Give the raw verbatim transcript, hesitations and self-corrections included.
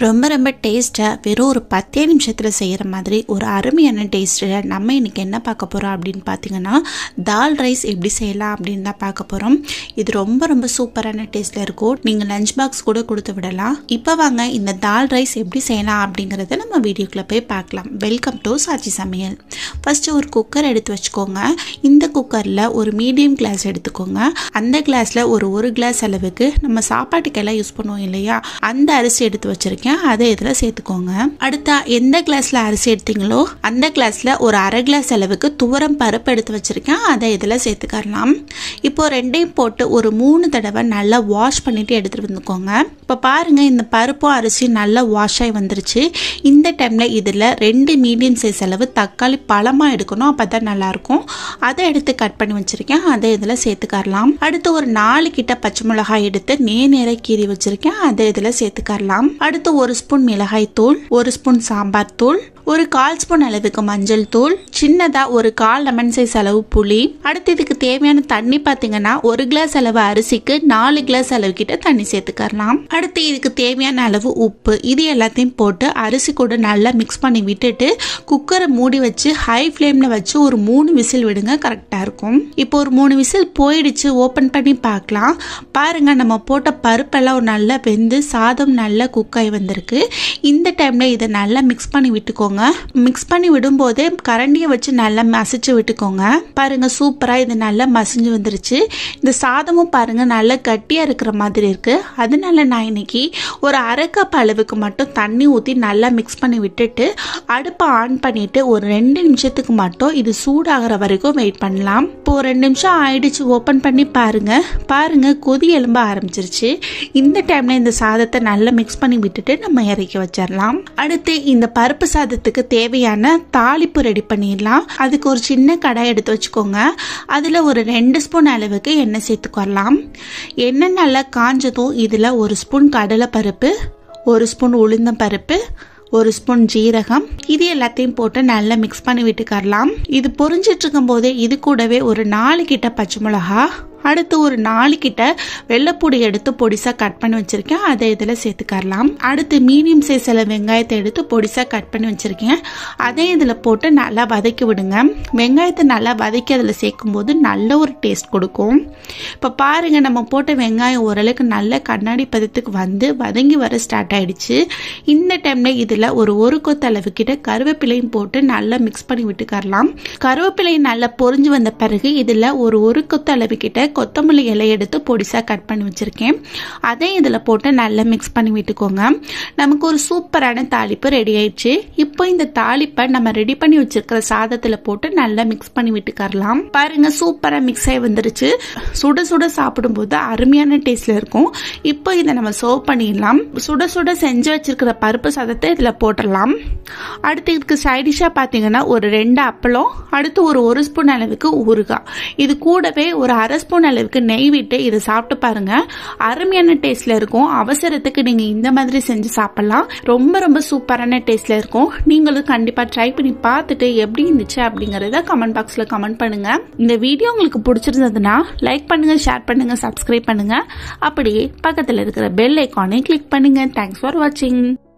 ரொம்ப ரொம்ப டேஸ்ட்டாக வெறும் ஒரு பத்தே நிமிஷத்தில் செய்கிற மாதிரி ஒரு அருமையான டேஸ்ட்டில் நம்ம இன்றைக்கி என்ன பார்க்க போகிறோம் அப்படின்னு பார்த்தீங்கன்னா தால் ரைஸ் எப்படி செய்யலாம் அப்படின்னு தான் பார்க்க போகிறோம். இது ரொம்ப ரொம்ப சூப்பரான டேஸ்ட்டில் இருக்கும். நீங்கள் லஞ்ச் பாக்ஸ் கூட கொடுத்து விடலாம். இப்போ வாங்க இந்த தால் ரைஸ் எப்படி செய்யலாம் அப்படிங்கிறத நம்ம வீடியோக்குள்ளே போய் பார்க்கலாம். வெல்கம் டு சாச்சி சமையல். ஃபஸ்ட்டு ஒரு குக்கர் எடுத்து வச்சுக்கோங்க. இந்த குக்கரில் ஒரு மீடியம் கிளாஸ் எடுத்துக்கோங்க. அந்த கிளாஸில் ஒரு ஒரு கிளாஸ் அளவுக்கு நம்ம சாப்பாட்டுக்கெல்லாம் யூஸ் பண்ணுவோம் இல்லையா, அந்த அரிசி எடுத்து வச்சுருக்கேன். அதை இதில் சேர்த்துக்கோங்க. அடுத்தா எந்த கிளாஸில் அரிசி எடுத்தீங்களோ அந்த கிளாஸில் ஒரு அரை கிளாஸ் அளவுக்கு துவரம் பருப்பு எடுத்து வச்சுருக்கேன். அதை இதில் சேர்த்துக்கலாம். இப்போ ரெண்டையும் போட்டு ஒரு மூணு தடவை நல்லா வாஷ் பண்ணிவிட்டு எடுத்துகிட்டு வந்துக்கோங்க. இப்போ பாருங்கள், இந்த பருப்பும் அரிசி நல்லா வாஷ் ஆகி வந்துருச்சு. இந்த டைமில் இதில் ரெண்டு மீடியம் சைஸ் அளவு தக்காளி பழமாக எடுக்கணும், அப்போ தான் நல்லாயிருக்கும். அதை எடுத்து கட் பண்ணி வச்சுருக்கேன். அதை இதில் சேர்த்துக்கலாம். அடுத்து ஒரு நாலு கிட்ட பச்சை மிளகாய் எடுத்து நே நேர கீறி வச்சுருக்கேன். அதை இதில் சேர்த்துக்கலாம். அடுத்து ஒரு ஸ்பூன் மிளகாய் தூள், ஒரு ஸ்பூன் சாம்பார் தூள், ஒரு கால் ஸ்பூன் அளவுக்கு மஞ்சள் தூள், சின்னதா ஒரு கால் லெமன் சைஸ் அளவு புளி. அடுத்து இதுக்கு தேவையான தண்ணி பார்த்தீங்கன்னா ஒரு கிளாஸ் அளவு அரிசிக்கு நாலு கிளாஸ் அளவு கிட்ட தண்ணி சேர்த்துக்கலாம். அடுத்து இதுக்கு தேவையான அளவு உப்பு. இது எல்லாத்தையும் போட்டு அரிசி கூட நல்லா மிக்ஸ் பண்ணி விட்டுட்டு குக்கரை மூடி வச்சு ஹை ஃப்ளேம்ல வச்சு ஒரு மூணு விசில் விடுங்க, கரெக்டா இருக்கும். இப்போ ஒரு மூணு விசில் போயிடுச்சு. ஓபன் பண்ணி பார்க்கலாம். பாருங்க, நம்ம போட்ட பருப்பெல்லாம் ஒரு நல்லா வெந்து சாதம் நல்லா குக் ஆகி வந்திருக்கு. இந்த டைம்ல இதை நல்லா மிக்ஸ் பண்ணி விட்டுக்கோங்க. மிக்ஸ் பண்ணி விடும்போதே கரண்டியை வச்சு நல்லா மசிச்சு விட்டுக்கோங்க. பாருங்க, சூப்பரா இது நல்லா மசிஞ்சு வந்துருச்சு. இந்த சாதமும் பாருங்க நல்லா கட்டியா இருக்கிற மாதிரி இருக்கு. அதனால நான் இன்னைக்கு ஒரு அரை கப் அளவுக்கு மட்டும் தண்ணி ஊற்றி நல்லா மிக்ஸ் பண்ணி விட்டுட்டு அடுப்பை ஆன் பண்ணிட்டு ஒரு ரெண்டு நிமிஷத்துக்கு மட்டும் இது சூடாகிற வரைக்கும் வெயிட் பண்ணலாம். இப்போ ரெண்டு நிமிஷம் ஆயிடுச்சு. ஓபன் பண்ணி பாருங்க. பாருங்க, கொதி எலும்ப ஆரம்பிச்சிருச்சு. இந்த டைம்ல இந்த சாதத்தை நல்லா மிக்ஸ் பண்ணி விட்டுட்டு நம்ம இறக்கி வச்சிடலாம். அடுத்து இந்த பருப்பு சாதத்துக்கு தேவையான தாளிப்பு ரெடி பண்ணிடலாம். அதுக்கு ஒரு சின்ன கடாய் எடுத்து வச்சுக்கோங்க. அதுல ஒரு ரெண்டு ஸ்பூன் அளவுக்கு எண்ணெய் சேர்த்துக்கலாம். எண்ணெய் நல்லா காஞ்சதும் இதுல ஒரு ஸ்பூன் கடலை பருப்பு, ஒரு ஸ்பூன் உளுந்தம் பருப்பு, ஒரு ஸ்பூன் ஜீரகம், இது எல்லாத்தையும் போட்டு நல்லா மிக்ஸ் பண்ணி விட்டுக்கலாம். இது பொரிஞ்சிட்டு இருக்கும் போதே இது கூடவே ஒரு நாலு கிட்ட பச்சை மிளகா, அடுத்து ஒரு நாலு கிட்ட வெள்ளைப்பூடி எடுத்து பொடிசா கட் பண்ணி வச்சிருக்கேன். அதை இதில் சேர்த்துக்கலாம். அடுத்து மீடியம் சைஸில் வெங்காயத்தை எடுத்து பொடிசா கட் பண்ணி வச்சிருக்கேன். அதை இதில் போட்டு நல்லா வதக்கி விடுங்க. வெங்காயத்தை நல்லா வதக்கி அதில் சேர்க்கும் போது நல்ல ஒரு டேஸ்ட் கொடுக்கும். இப்போ பாருங்க, நம்ம போட்ட வெங்காயம் ஓரளவுக்கு நல்ல கண்ணாடி பதத்துக்கு வந்து வதங்கி வர ஸ்டார்ட் ஆயிடுச்சு. இந்த டைம்ல இதில் ஒரு ஒரு கொத்த அளவு கிட்ட கருவேப்பிலையும் போட்டு நல்லா மிக்ஸ் பண்ணி விட்டுக்கலாம். கருவேப்பிலையும் நல்லா பொரிஞ்சு வந்த பிறகு இதில் ஒரு ஒரு கொத்த அளவு கிட்ட கொத்தமல்லி இலை எடுத்து பொடிசா கட் பண்ணி வச்சிருக்கேன். அதை இதுல போட்டு நல்லா மிக்ஸ் பண்ணி விட்டுக்கோங்க. நமக்கு ஒரு சூப்பரான தாளிப்பு ரெடி ஆயிடுச்சு. இப்போ இந்த தாளிப்பை நம்ம ரெடி பண்ணி வச்சிருக்கிற சாதத்துல போட்டு நல்லா மிக்ஸ் பண்ணி விட்டுக்கலாம். பாருங்க, சூப்பரா மிக்ஸ் ஆகி வந்துருச்சு. சுட சுட சாப்பிடும் போது அருமையான டேஸ்ட்ல இருக்கும். இப்போ இதை நம்ம சர்வ் பண்ணிடலாம். சுட சுட செஞ்சு வச்சிருக்கிற பருப்பு சாதத்தை இதுல போட்டுடலாம். அடுத்து இதுக்கு சைடிஷா பாத்தீங்கன்னா ஒரு ரெண்டு அப்பளம், அடுத்து ஒரு ஒரு ஸ்பூன் அளவுக்கு ஊறுகாய், இது கூடவே ஒரு அரை ஸ்பூன் அளவுக்கு நெய் விட்டு இதை சாப்பிட்டு பாருங்க. அருமையான டேஸ்ட்ல இருக்கும். அவசரத்துக்கு நீங்க இந்த மாதிரி செஞ்சு சாப்பிடலாம். ரொம்ப ரொம்ப சூப்பரான டேஸ்ட்ல இருக்கும். நீங்களும் கண்டிப்பா ட்ரை பண்ணி பார்த்துட்டு எப்படி இருந்துச்சு அப்படிங்கறத கமெண்ட் பாக்ஸ்ல கமெண்ட் பண்ணுங்க. இந்த வீடியோ உங்களுக்கு பிடிச்சிருந்ததுன்னா லைக் பண்ணுங்க, ஷேர் பண்ணுங்க, சப்ஸ்கிரைப் பண்ணுங்க. அப்படியே பக்கத்துல இருக்கிற பெல் ஐகானை கிளிக் பண்ணுங்க. தேங்க்ஸ் ஃபார் வாட்சிங்.